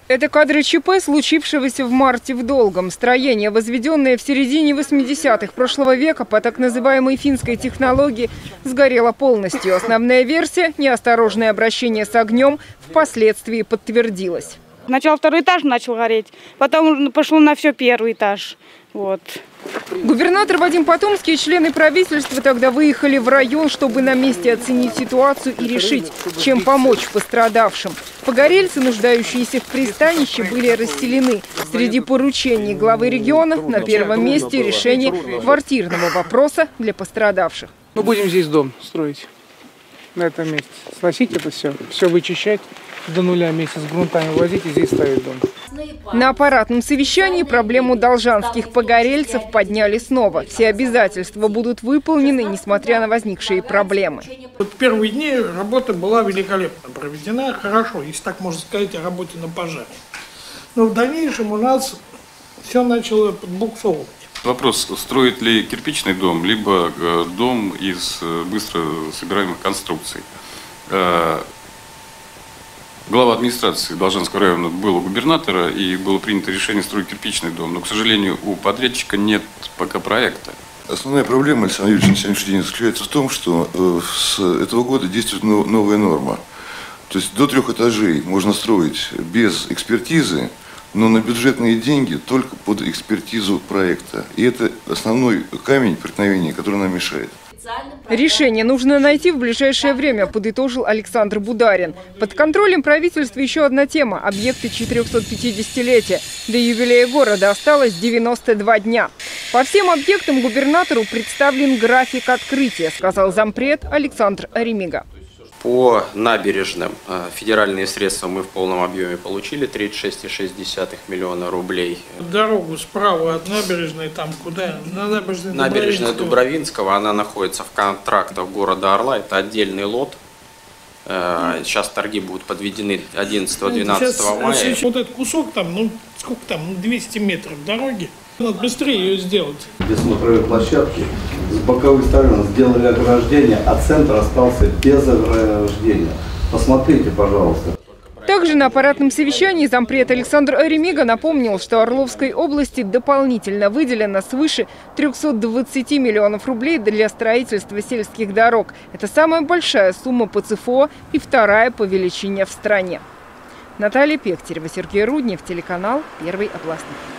Это кадры ЧП, случившегося в марте в Долгом. Строение, возведенное в середине 80-х прошлого века по так называемой финской технологии, сгорело полностью. Основная версия – неосторожное обращение с огнем – впоследствии подтвердилась. Сначала второй этаж начал гореть, потом пошло на все первый этаж. Вот. Губернатор Вадим Потомский и члены правительства тогда выехали в район, чтобы на месте оценить ситуацию и решить, чем помочь пострадавшим. Погорельцы, нуждающиеся в пристанище, были расселены. Среди поручений главы региона на первом месте решение квартирного вопроса для пострадавших. Мы будем здесь дом строить на этом месте. Сносить это все вычищать до нуля, вместе с грунтами возить и здесь ставить дом. На аппаратном совещании проблему должанских погорельцев подняли снова. Все обязательства будут выполнены, несмотря на возникшие проблемы. В первые дни работа была великолепно проведена, хорошо, если так можно сказать, о работе на пожаре. Но в дальнейшем у нас все начало подбуксовывать. Вопрос, строить ли кирпичный дом, либо дом из быстро собираемых конструкций. Глава администрации Должанского района был у губернатора, и было принято решение строить кирпичный дом. Но, к сожалению, у подрядчика нет пока проекта. Основная проблема, Александр Юрьевич, на сегодняшний день заключается в том, что с этого года действует новая норма. То есть до 3 этажей можно строить без экспертизы, но на бюджетные деньги только под экспертизу проекта. И это основной камень преткновения, который нам мешает. Решение нужно найти в ближайшее время, подытожил Александр Бударин. Под контролем правительства еще одна тема – объекты 450-летия. До юбилея города осталось 92 дня. По всем объектам губернатору представлен график открытия, сказал зампред Александр Ремига. По набережным федеральные средства мы в полном объеме получили, 36,6 миллиона рублей. Дорогу справа от набережной, там куда? На набережная Дубровинского, она находится в контрактах города Орла, это отдельный лот. Сейчас торги будут подведены 11-12 мая. Вот этот кусок там, ну сколько там, 200 метров дороги. Надо быстрее ее сделать. Без смотровой площадки с боковых сторон сделали ограждение, а центр остался без ограждения. Посмотрите, пожалуйста. Также на аппаратном совещании зампред Александр Ремига напомнил, что Орловской области дополнительно выделено свыше 320 миллионов рублей для строительства сельских дорог. Это самая большая сумма по ЦФО и вторая по величине в стране. Наталья Пехтерева, Сергей Руднев, телеканал Первый областной.